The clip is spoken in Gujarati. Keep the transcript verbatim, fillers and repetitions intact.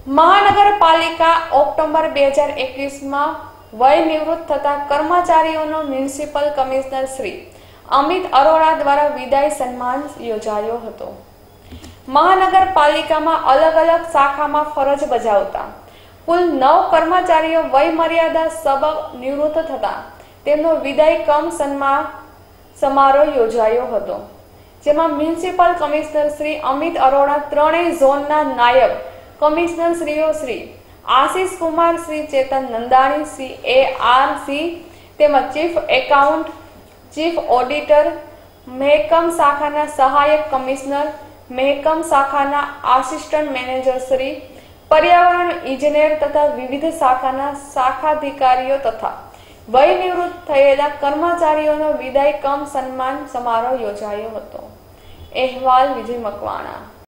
મહાનગરપાલિકા ઓક્ટોબર બે હજાર એકવીસ માં વય નિવૃત્ત થતા કર્મચારીઓનો મ્યુનિસિપલ કમિશનર શ્રી અમિત અરોરા દ્વારા વિદાય સન્માન યોજાયો હતો। મહાનગરપાલિકામાં અલગ અલગ શાખામાં ફરજ બજાવતા કુલ નવ કર્મચારીઓ વય મર્યાદા સબબ નિવૃત્ત થતા તેમનો વિદાય કમ સન્માન સમારોહ યોજાયો હતો, જેમાં મ્યુનિસિપલ કમિશનર શ્રી અમિત અરોરા, ત્રણેય ઝોનના નાયબ કમિશનર શ્રીઓ Shri Ashish Kumar, Shri Chetan Nandani, Shri A R C તેમજ ચીફ એકાઉન્ટ, ચીફ ઓડિટર, મહેકમ શાખાના સહાયક કમિશનર, મહેકમ શાખાના આસિસ્ટન્ટ મેનેજર શ્રી, પર્યાવરણ ઇજનેર તથા વિવિધ શાખાના શાખાધિકારીઓ તથા વય નિવૃત્ત થયેલા કર્મચારીઓનો વિદાય કમ સન્માન સમારોહ યોજાયો હતો। અહેવાલ વિજય મકવાણા।